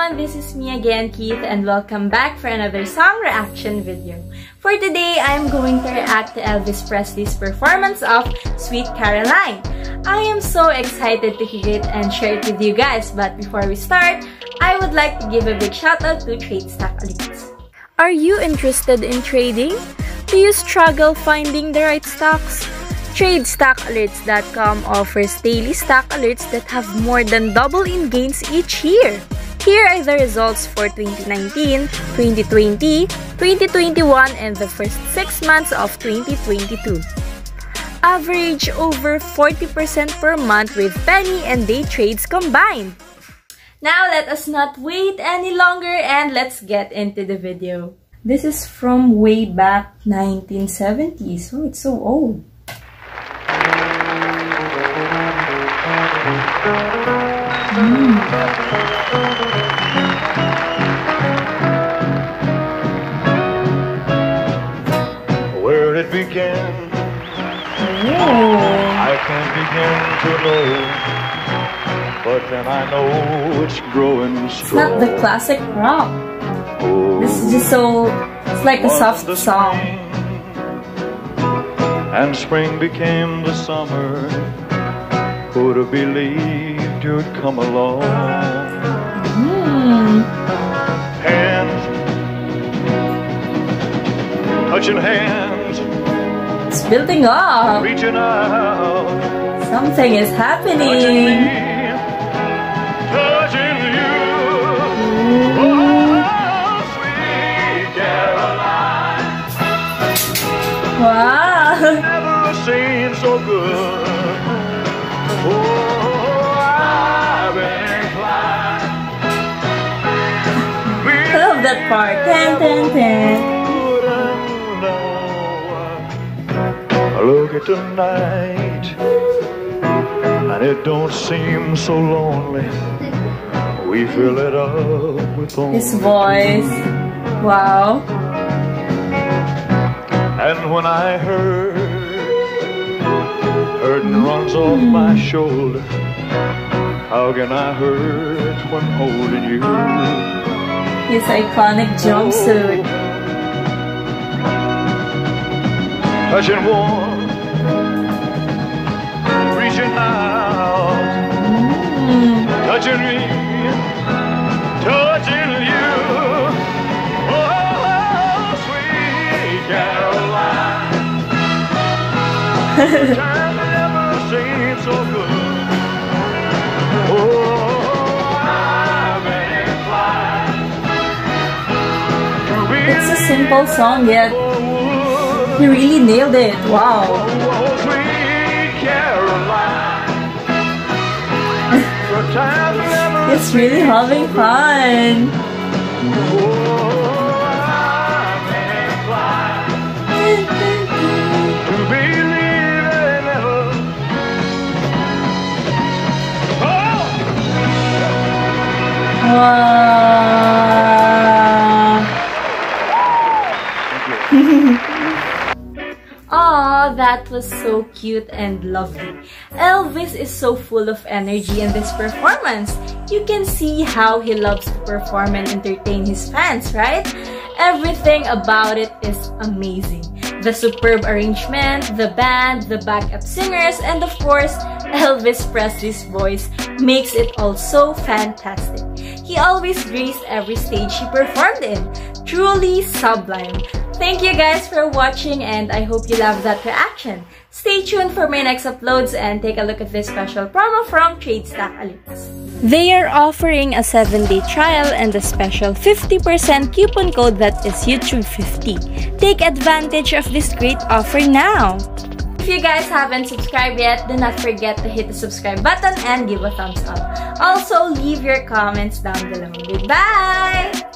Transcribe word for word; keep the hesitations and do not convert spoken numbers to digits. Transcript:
everyone, this is me again, Keith, and welcome back for another song reaction video. For today, I'm going to react to Elvis Presley's performance of Sweet Caroline. I am so excited to hear it and share it with you guys, but before we start, I would like to give a big shout out to Trade Stock Elites. Are you interested in trading? Do you struggle finding the right stocks? Trade Stock Alerts dot com offers daily stock alerts that have more than double in gains each year. Here are the results for twenty nineteen, twenty twenty, twenty twenty-one, and the first six months of twenty twenty-two. Average over forty percent per month with penny and day trades combined. Now let us not wait any longer and let's get into the video. This is from way back nineteen seventies. Oh, it's so old. Mm. Where it began, Oh. I can't begin to know, but then I know it's growing strong. It's not the classic rock. Oh, This is just so, it's like a soft the song. spring, and spring became the summer. Who'd have believed you'd come along? Mm. Hands, touching hands, It's building up. reaching out, Something is touching happening. me, touching you. Oh, sweet Caroline, Wow. never seen so good. Oh, I've been inclined. I love that part. Ten, ten, ten. Look at tonight, and it don't seem so lonely. We fill it up with only His voice. Wow. And when I heard, hurting runs off my shoulder. How can I hurt when holding you? His iconic jumpsuit. Touching warm, reaching out, Mm. touching me, touching you. Oh, sweet Caroline, the time I never seen so good. Oh, I've been inclined to be It's a simple song, yet he really nailed it. Wow. Oh, sweet Caroline, the time I never It's really having fun. to believe it never. Oh! Wow. Aw, that was so cute and lovely. Elvis is so full of energy in this performance. You can see how he loves to perform and entertain his fans, right? Everything about it is amazing. The superb arrangement, the band, the backup singers, and of course, Elvis Presley's voice makes it all so fantastic. He always graced every stage he performed in. Truly sublime. Thank you guys for watching, and I hope you love that reaction. Stay tuned for my next uploads and take a look at this special promo from Trade Stock Elites. They are offering a seven day trial and a special fifty percent coupon code that is YouTube fifty. Take advantage of this great offer now. If you guys haven't subscribed yet, do not forget to hit the subscribe button and give a thumbs up. Also, leave your comments down below. Goodbye!